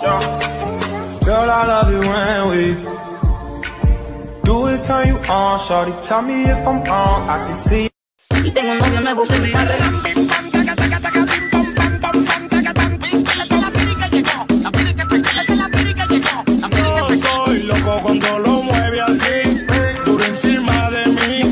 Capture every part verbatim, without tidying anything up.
Girl, I love you when we do it, turn you on, shorty. Tell me if I'm wrong, I can see. Y tengo un novio nuevo que me hace. Yo soy loco cuando lo mueve así, duro encima de mí.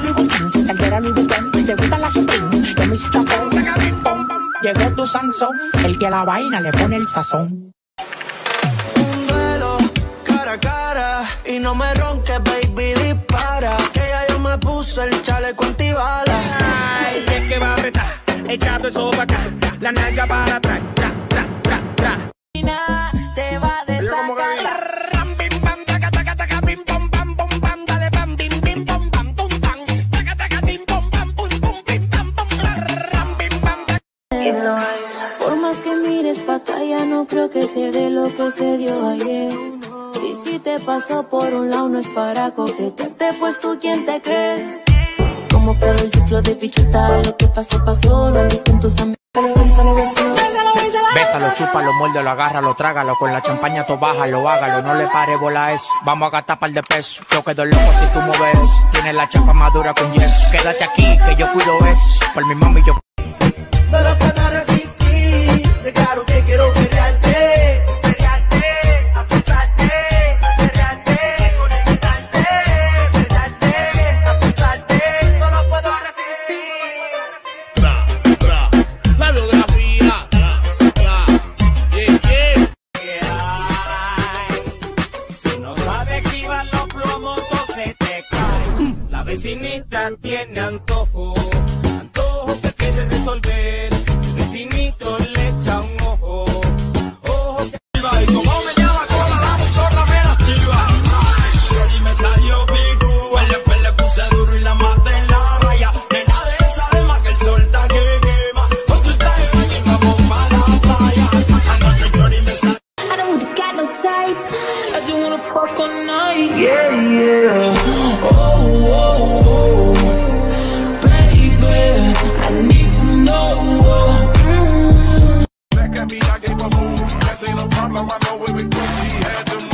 Te gusta la Supreme, yo me hice chapón. Llegó tu Sansón, el que a la vaina le pone el sazón. Un duelo, cara a cara, y no me ronques, baby, dispara. Que ya yo me puse el chaleco antibala. Ay, es que va a apretar, echando eso para acá, la nalga para atrás, tra, tra, tra, tra. Te va a desacatar. Por más que mires pa' acá, ya no creo que se dé lo que se dio ayer. Y si te pasó por un lado, no es para coquetearte, pues tú quién te crees. Como perro el chiflo de piquita, lo que pasó, pasó, no andes con tus amigos. Bésalo, chúpalo, muérdelo, agárralo, trágalo. Con la champaña to bájalo, hágalo, no le pare bola a eso. Vamos a gastar par de pesos, yo quedo loco si tú mueves. Tienes la chapa madura con yeso. Quédate aquí, que yo cuido eso. Por mi mami yo... No lo puedo resistir, de claro que quiero pelearte, pelearte, asustarte, pelearte, conectarte, pelearte, asustarte, no lo puedo resistir. Tra, tra, la biografía, tra, tra, yeah, yeah. Si no sabes activar los plomos, entonces te cae. La vecinita tiene antojo, antojo que quiere resolver. El vecinito le echa un ojo, ojo que... Y como me llama cola, la buzona me la activa. Shorty me salió picu, al después le puse duro y la maté en la raya. Nena de esa alma que el sol está que quema. Con tu traje baño y vamos pa' la playa. Anoche Shorty me salió. I don't want got no tights, I just wanna fuck all night. Yeah, yeah. Oh, oh, oh, baby, I need to know. Mm. Back at me, I gave a boom. That ain't no problem, I know where we go. She had them.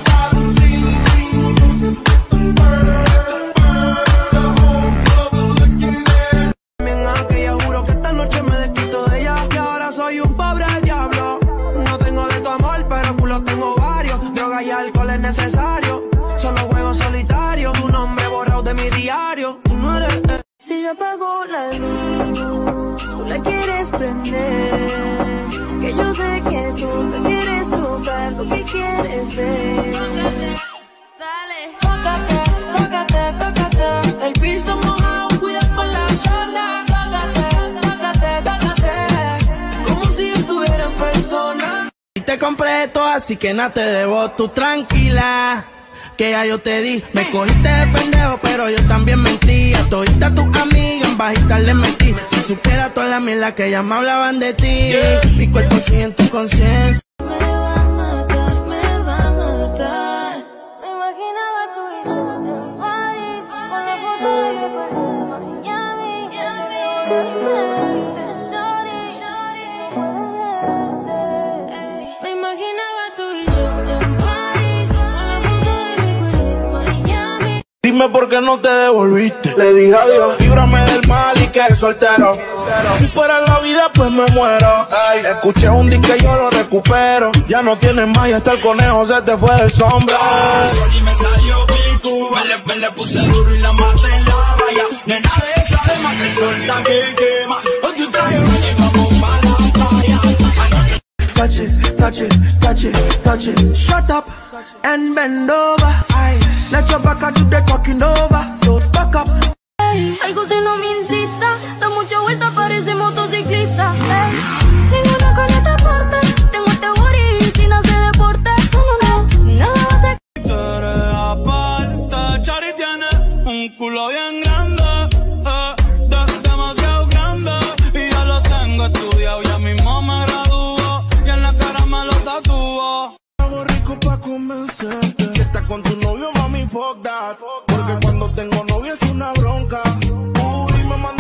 Bien aquella, juro que esta noche me desquito de ella. Y ahora soy un pobre diablo. No tengo de tu amor, pero culo tengo varios. Droga y alcohol es necesario. Solo juego solitario. Tu nombre borrado de mi diario. Tú no eres... Eh. Si yo apago la luz, tú la quieres prender. Que yo sé que tú me quieres tocar lo que quieres ver. Dale, tócate, tócate, tócate. El piso mojado, cuida por la zona. Tócate, tócate, tócate. Como si yo estuviera en persona. Y te compré todo, así que nada te debo. Tú tranquila, que ya yo te di. Me cogiste de pendejo, pero yo también mentí. A todita tus amigas en bajita les metí. Si supiera toda la mierda que ya me hablaban de ti, yeah. Mi cuerpo sigue en tu conciencia. Me va a matar, me va a matar. Me imaginaba tú y yo en París, con la foto de recuerdo de Miami. Ya te veo en mi mente, shorty, no puedo verte. Me imaginaba tú y yo en París, con la foto de recuerdo de Miami. Dime por qué no te devolviste. Le dije adiós, líbrame del mal y que soltero. Si fuera la vida, pues me muero. Ay, escuché un disco y yo lo recupero. Ya no tienes más y hasta el conejo se te fue del sombra. Shorty me salió picu, le, le puse duro y la maté en la raya. Nena de esa alma que el sol está que quema. Con tu traje baño y vamos pa' la playa. Touch it, touch it, touch it, touch it. Shut up and bend over. Aye. Let your back do the talking over. So back up. Algo si no me incita, da mucha vuelta, parece motociclista. Ey, ninguna con esta parte, tengo este booty sin hacer deporte. No, no, no, nada va a ser. Tú eres aparte, Chari tiene un culo bien grande, eh, de, demasiado grande. Y ya lo tengo estudiado, ya mismo me gradúo. Y en la cara me lo tatúo. Hago rico pa' convencerte. Si estás con tu novio, mami, fuck that. Porque cuando tengo novio es una bronca. Uy, me manda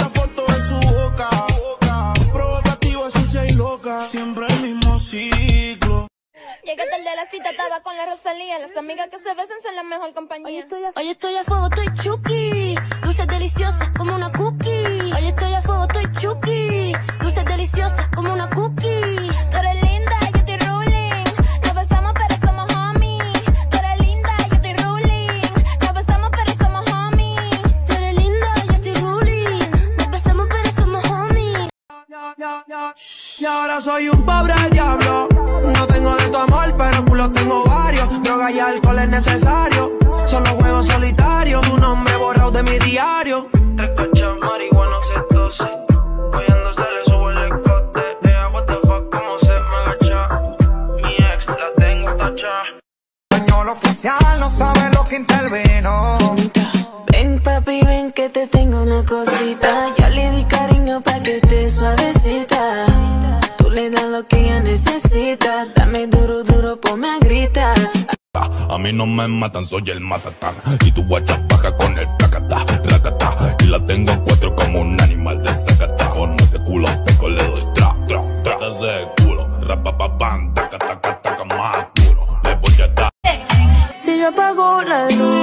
de la cita, estaba con la Rosalía. Las amigas que se besan son la mejor compañía. Hoy estoy a fuego, estoy chuki. Dulces deliciosas como una cookie. Hoy estoy a fuego, estoy chuki. Dulces deliciosas como una cookie. Tú eres linda, yo estoy ruling. Nos besamos pero somos homies. Tú eres linda, yo estoy ruling. Nos besamos pero somos homies. Tú eres linda, yo estoy ruling. Nos besamos pero somos homies. Y ahora soy un pobre diablo. No tengo de tu amor, pero culo tengo varios. Droga y alcohol es necesario. Solo juego solitario. Tu nombre borrado de mi diario. Te cachas marihuana, se tose. Oyendo se le sube el escote. Ella, what the fuck, cómo se me agacha. Mi ex la tengo tacha. Español oficial no sabe lo que intervino. Ven papi, ven que te tengo una cosita. Ya le di cariño pa' que esté suavecita. Tú le das lo que ella necesita. Dame duro, duro, ponme a gritar. A mí no me matan, soy el matatán. Y tu guacha baja con el tacata, racata. Y la tengo en cuatro como un animal de zacata. Con ese culo peco le doy tra, tra, tra. Ese culo, rapapapam, taca, taca, taca, más duro. Le voy a dar. Si yo apago la luz